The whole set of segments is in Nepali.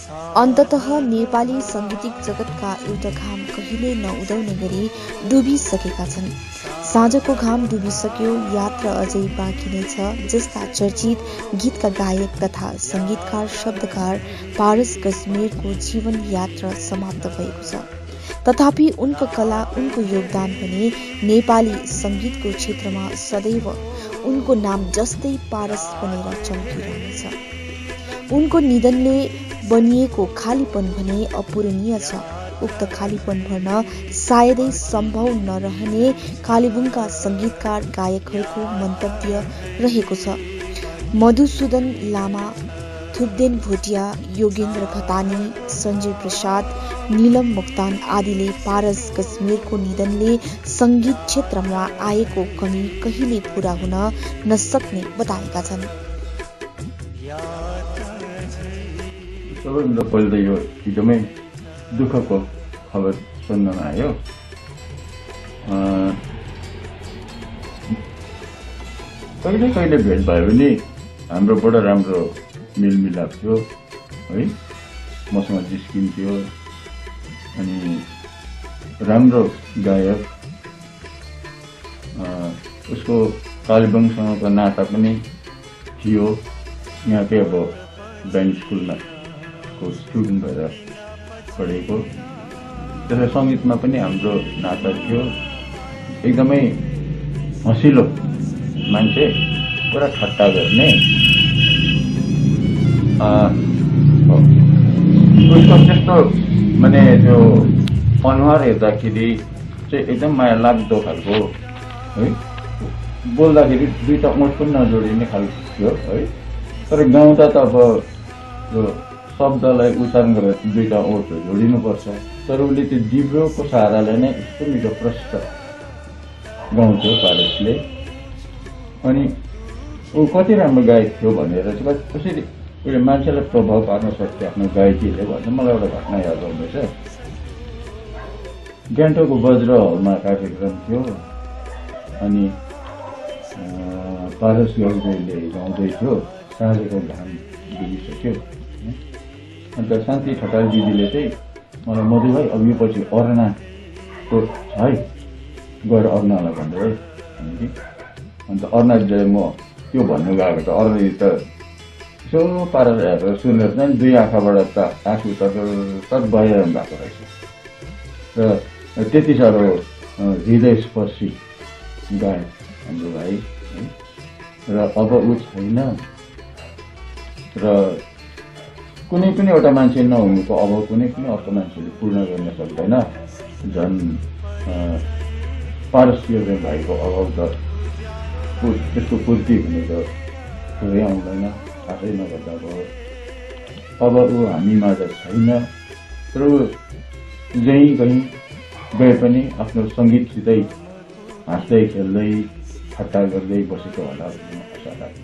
अन्ततः नेपाली सांगीतिक जगतका एउटा घाम कहिले नउदाउने गरी डुबिसकेका छन्। साँझको घाम डुबिसक्यो, यात्रा अझै बाँकी नै छ जस्ता चर्चित गीतका गायक तथा संगीतकार शब्दकार पारस गजमेरको जीवन यात्रा समाप्त भएको छ। तथापि उनको कला, उनको योगदान भने नेपाली संगीतको क्षेत्रमा सदैव उनको नाम जस्तै पारस बनेर चम्किरहनेछ। उनको निधनले बनिएको खालीपन भने अपूरणीय छ। उक्त खालीपन भर्न सायदै सम्भव नरहने कालेबुङका संगीतकार गायकहरूको मन्तव्य रहेको छ। मधुसूदन लामा, थुप्देन भोटिया, योगेन्द्र घतानी, सञ्जय प्रसाद, नीलम मोक्तान आदिले पारस गजमेरको निधनले संगीत क्षेत्रमा आएको कमी कहिले पूरा हुन नसक्ने बताएका छन्। सबैभन्दा पहिलो त यो एकदमै दुःखको खबर सुन्नमा आयो। कहिले कहिले भेट भयो भने हाम्रो बडो राम्रो मेलमिलाप थियो है, मसँग जिस्किन्थ्यो अनि राम्रो गायक। उसको कालेबुङसँगको नाता पनि थियो। यहाँकै अब ब्यान्ड स्कुलमा स्टुडेन्ट भएर पढेको, त्यसलाई सङ्गीतमा पनि हाम्रो नाता थियो। एकदमै हँसिलो मान्छे, पुरा ठट्टा गर्ने। उसको त्यस्तो माने त्यो अनुहार हेर्दाखेरि चाहिँ एकदम माया लाग्दो खालको है, बोल्दाखेरि दुईवटा ओठ पनि नजोडिने खालको थियो है। तर गाउँदा त अब त्यो शब्दलाई उच्चारण गरेर दुईवटा ओठ जोडिनुपर्छ। तर उसले त्यो जिब्रोको सहाराले नै यस्तो मिठो प्रष्ट गाउँथ्यो पारसले। अनि ऊ कति राम्रो गायक थियो भनेर चाहिँ कसरी उसले मान्छेलाई प्रभाव पार्न सक्थ्यो आफ्नो गायकीले भन्दा मलाई एउटा घटना याद आउँदैछ। गान्तोकको वज्र हलमा कार्यक्रम थियो अनि पारस गौरीले गाउँदै थियो, साँझेको घाम डुबिसक्यो। अन्त शान्ति ठटाल दिदीले चाहिँ मलाई मधु भाइ अब यो पछि अर्नाको छ है, गएर अर्नालाई भन्दै है। अन्त अर्ना म त्यो भन्नु गएको त अर्ना त यसो पारेर हेरेर सुनेर चाहिँ दुई आँखाबाट त आँसु त बहिरहनु भएको रहेछ। र त्यति साह्रो हृदयस्पर्शी गायक हाम्रो भाइ है। र अब ऊ छैन र कुनै पनि एउटा मान्छे नहुनुको अब कुनै पनि अर्को मान्छेले पूर्ण गर्न सक्दैन। झन् पारस भाइको अभाव त त्यसको पूर्ति हुने त पुरै आउँदैन, आफै नगर्दा भयो। अब ऊ हामीमा त छैन, तर ऊ जहीँ कहीँ गए पनि आफ्नो सङ्गीतसितै हाँस्दै खेल्दै ठट्टा गर्दै बसेको होला भन्ने आशा लाग्छ।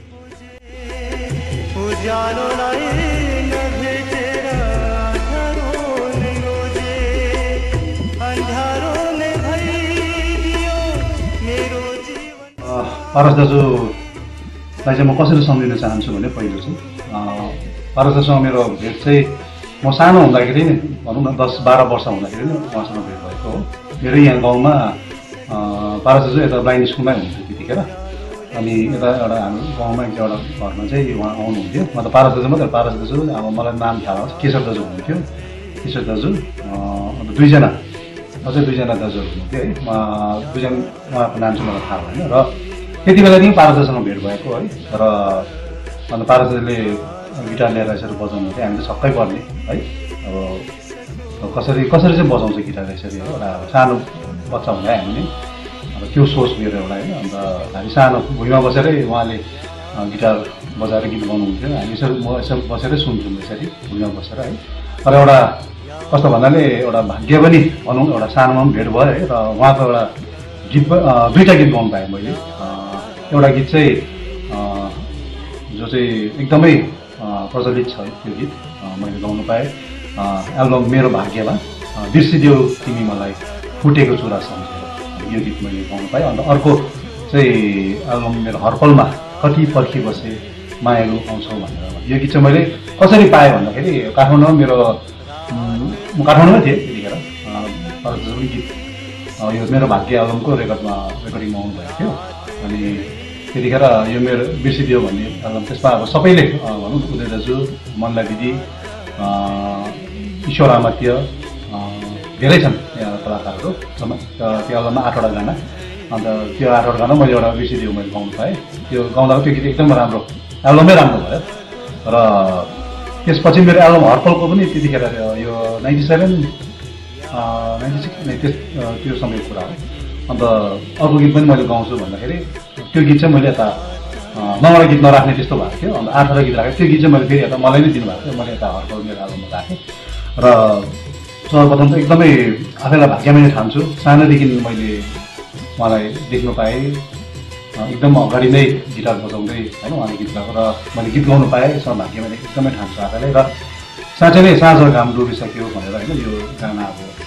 पारस दाजुलाई चाहिँ म कसरी सम्झिन चाहन्छु भने पहिलो चाहिँ पारस दाजुसँग मेरो भेट चाहिँ म सानो हुँदाखेरि नै भनौँ न 10-12 वर्ष हुँदाखेरि नै उहाँसँग भेट भएको हो। मेरै यहाँ गाउँमा पारस दाजु यता ब्लाइन्ड स्कुलमै हुनुहुन्थ्यो त्यतिखेर। अनि यता एउटा हाम्रो गाउँमा एउटा घरमा चाहिँ उहाँ आउनुहुन्थ्यो। म त पारस दाजु मात्रै, पारस दाजु अब मलाई नाम थाहा होस् केशव दाजु हुनुहुन्थ्यो, केशव दाजु। अन्त दुईजना अझै दुईजना दाजुहरू हुनुहुन्थ्यो है। दुईजना उहाँको नाम चाहिँ मलाई थाहा भएन। र त्यति बेला पनि पारस दाजुसँग भेट भएको है। र अन्त पारस दाजुले गिटार ल्याएर यसरी बजाउनु थियो, हामी त छक्कै पर्ने है। अब कसरी चाहिँ बजाउँछ गिटार यसरी हो। एउटा सानो बच्चा हुँदा हामीले अब त्यो सोच मेरो एउटा होइन। अन्त हामी सानो भुइँमा बसेरै उहाँले गिटार बजाएर गीत गाउनुहुन्थ्यो, हामी यसरी म यसरी बसेरै सुन्थ्यौँ यसरी भुइँमा बसेर है। तर एउटा कस्तो भन्नाले एउटा भाग्य पनि भनौँ, एउटा सानोमा पनि भेट भयो है। र उहाँको एउटा गीत दुईवटा गीत गाउनु पाएँ मैले। एउटा गीत चाहिँ जो चाहिँ एकदमै प्रचलित छ त्यो गीत मैले गाउनु पाएँ एल्बम मेरो भाग्यमा, बिर्सिदेऊ तिमी मलाई फुटेको चुरा सम्झेर, यो गीत मैले गाउनु पाएँ। अन्त अर्को चाहिँ एल्बम मेरो हरपलमा कति पर्खी बसे मायालु आउँछौ भनेर। यो गीत चाहिँ मैले कसरी पाएँ भन्दाखेरि काठमाडौँमा मेरो म काठमाडौँमै थिएँ त्यतिखेर। पारस दाजुको गीत यो मेरो भाग्य एल्बमको रेकर्डिङमा आउनुभएको थियो। अनि त्यतिखेर यो मेरो बिर्सिदियो भन्ने एल्बम, त्यसमा अब सबैले भनौँ उदय दाजु, मनला दिदी, ईश्वर आमात्य, धेरै छन् कलाकारहरू। त्यो एल्बममा 8वटा गाना, अन्त त्यो 8वटा गाना मैले एउटा बिर्सिदियो मैले गाउनु पाएँ। त्यो गाउँदा त्यो गीत एकदम राम्रो, एल्बमै राम्रो भयो। र त्यसपछि मेरो एल्बम हरपलको पनि त्यतिखेर यो 97, 96 त्यो समयको कुरा हो। अन्त अर्को गीत पनि मैले गाउँछु भन्दाखेरि त्यो गीत चाहिँ मैले यता 9वटा गीत नराख्ने त्यस्तो भएको थियो। अन्त 8वटा गीत राखेँ। त्यो गीत चाहिँ मैले फेरि यता मलाई नै दिनुभएको थियो, मैले यता हरपल मेरो एल्बममा राखेँ। र सर्वप्रथम त एकदमै आफैलाई भाग्यमै ठान्छु। सानोदेखि मैले उहाँलाई देख्नु पाएँ, एकदम अगाडि नै गिटार बजाउँदै होइन उहाँले गीत गाएको, र मैले गीत गाउनु पाएँ। यसमा भाग्यमै एकदमै ठान्छु आफैलाई। र साँच्चै नै साँझ घाम डुबिसक्यो भनेर होइन यो गाना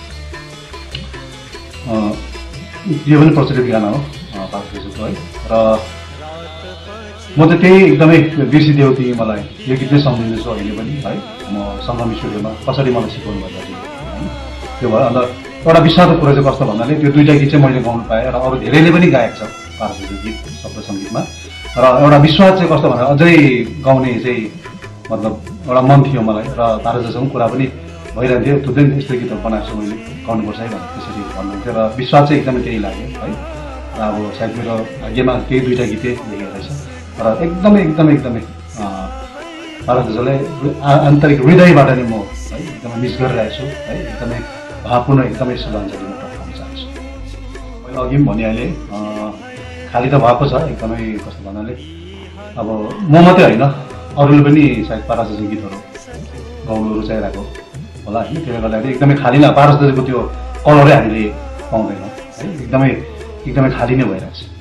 अब यो पनि प्रचलित गाना हो पारस दाजुको है। र म त त्यही एकदमै बिर्सिदेऊ तिमी मलाई यो गीत नै सम्झिँदैछु अहिले पनि है। म सङ्गम स्टुडियोमा कसरी मलाई सिकाउनु भन्दाखेरि होइन त्यो भयो। अन्त एउटा विषादको कुरा चाहिँ कस्तो भन्नाले त्यो 2टा गीत चाहिँ मैले गाउनु पाएँ र अरू धेरैले पनि गाएको छ पारस दाजुको गीत शब्द सङ्गीतमा। र एउटा विश्वास चाहिँ कस्तो भन्दा अझै गाउने चाहिँ मतलब एउटा मन थियो मलाई। र पारस दाजुको कुरा पनि भइरहन्थ्यो, थुप्रै यस्तो गीतहरू बनाएको छु मैले, गाउनुपर्छ है भनेर त्यसरी भन्नुहुन्थ्यो। र विश्वास चाहिँ एकदमै त्यही लाग्यो है। र अब सायद मेरो भाग्यमा त्यही 2टा गीतै लेखेको रहेछ। र एकदमै पारस दाजुलाई आन्तरिक हृदयबाट नै म है एकदमै मिस गरिरहेको छु है। एकदमै भावपूर्ण एकदमै श्रद्धाञ्जली म पठाउन चाहन्छु। मैले अघि पनि भनिहालेँ, खाली त भएको छ एकदमै कस्तो भन्नाले अब म मात्रै होइन अरूले पनि सायद पारस दाजुको गीतहरू गाउनु रुचाइरहेको होला होइन। त्यसले गर्दाखेरि एकदमै खाली न पारस दाजुको त्यो कलरै हामीले पाउँदैनौँ है। एकदमै खाली नै भइरहेको छ।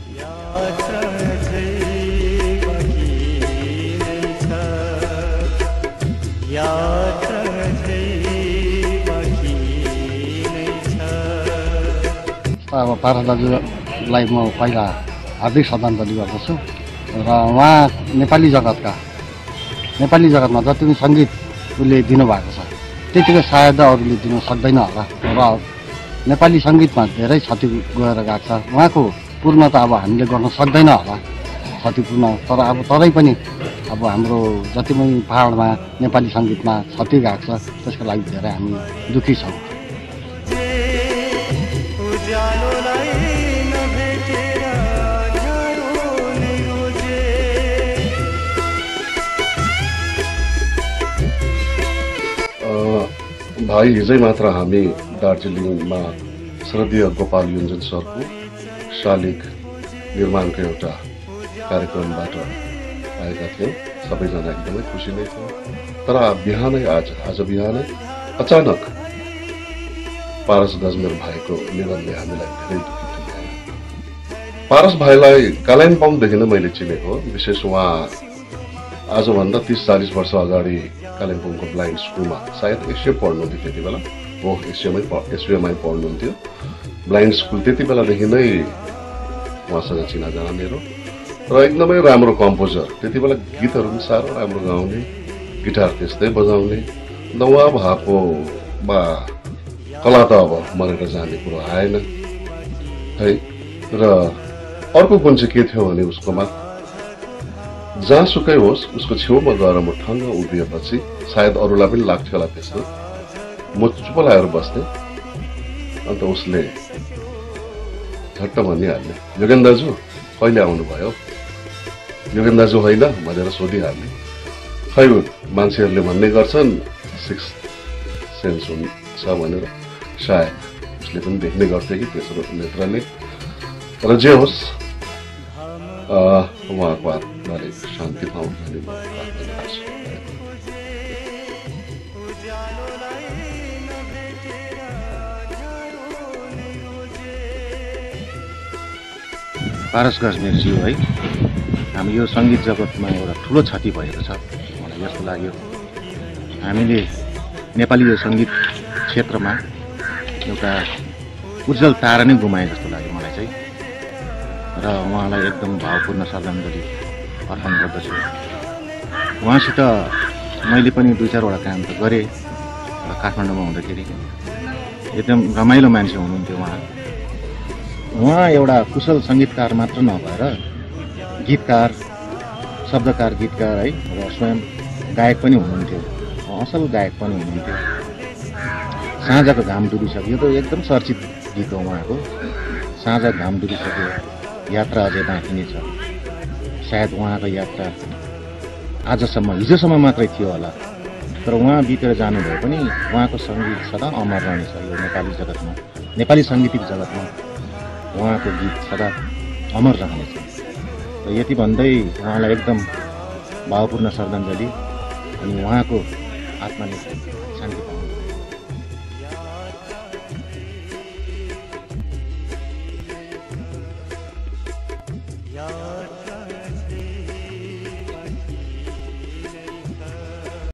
अब पारस दाजुलाई म पहिला हार्दिक श्रद्धाञ्जली गर्दछु। र उहाँ नेपाली जगतमा जति पनि सङ्गीत उसले दिनुभएको छ त्यतिको सायद अरूले दिन सक्दैन होला। र नेपाली सङ्गीतमा धेरै क्षति गएर गएको छ। उहाँको पूर्ण त अब हामीले गर्न सक्दैन होला क्षतिपूर्ण, तर अब तरै पनि अब हाम्रो जति पनि पहाडमा नेपाली सङ्गीतमा क्षति गएको छ त्यसको लागि धेरै हामी दुःखी छौँ। भाइ हिजै मात्र हामी दार्जिलिङमा श्रद्धेय गोपाल योन्जन सरको शालिग निर्माणको एउटा कार्यक्रमबाट आएका थियौँ। सबैजना एकदमै खुसी नै थियो। तर आज बिहानै अचानक पारस दाजु मेरो भाइको निधनले हामीलाई धेरै दुःखी तुल्यायो। पारस भाइलाई कालिम्पोङदेखि नै मैले चिनेको, विशेष उहाँ आजभन्दा 30-40 वर्ष अगाडि कालिम्पोङको ब्लाइन्ड स्कुलमा सायद एसए पढ्नुहुन्थ्यो त्यति बेला, हो एसयुएमआई पढ्नुहुन्थ्यो ब्लाइन्ड स्कुल। त्यति बेलादेखि नै उहाँसँग चिनाजाना मेरो, र एकदमै राम्रो कम्पोजर। त्यति बेला गीतहरू पनि साह्रो राम्रो गाउने, गिटार त्यस्तै बजाउने। अन्त उहाँ भएको कला त अब मरेर जाने कुरो आएन है। र अर्को गुण चाहिँ के थियो भने उसकोमा जहाँसुकै होस् उसको छेउमा गएर म ठङ्ग उभिएपछि सायद अरूलाई पनि लाग्थ्यो होला त्यस्तो, म चुप लगाएर बस्थेँ। अन्त उसले झट्ट भनिहाल्ने, योगेन दाजु कहिले आउनुभयो, योगेन दाजु होइन भनेर सोधिहाल्ने। खै मान्छेहरूले भन्ने गर्छन् 6th सेन्स हुन्छ भनेर, सायद उसले पनि देख्ने गर्थे कि तेस्रो नेत्रले। र जे होस् उहाँको आत्माले शान्ति पाउन् भन्ने म प्रार्थना गर्छु। पारस गजमेरज्यू है, हामी यो सङ्गीत जगतमा एउटा ठुलो क्षति भएको छ मलाई जस्तो लाग्यो। हामीले नेपाली यो सङ्गीत क्षेत्रमा एउटा उज्जवल तारा नै गुमाए जस्तो लाग्यो मलाई चाहिँ। र उहाँलाई एकदम भावपूर्ण श्रद्धाञ्जली अर्पण गर्दछु। उहाँसित मैले पनि 2-4 वटा काम त गरेँ काठमाडौँमा हुँदाखेरि। एकदम रमाइलो मान्छे हुनुहुन्थ्यो उहाँ एउटा कुशल सङ्गीतकार मात्र नभएर गीतकार, शब्दकार, गीतकार है र स्वयं गायक पनि हुनुहुन्थ्यो, असल गायक पनि हुनुहुन्थ्यो। साँझको घाम डुबिसक्यो त एकदम चर्चित गीत हो उहाँको। साँझको घाम डुबिसक्यो, यात्रा अझै बाँकी नै छ। सायद उहाँको यात्रा आजसम्म, हिजोसम्म मात्रै थियो होला, तर उहाँ बितेर जानुभयो पनि उहाँको सङ्गीत सदा अमर रहनेछ यो नेपाली जगतमा, नेपाली साङ्गीतिक जगतमा उहाँको गीत सदा अमर रहनेछ। र यति भन्दै उहाँलाई एकदम भावपूर्ण श्रद्धाञ्जली अनि उहाँको आत्माले शान्ति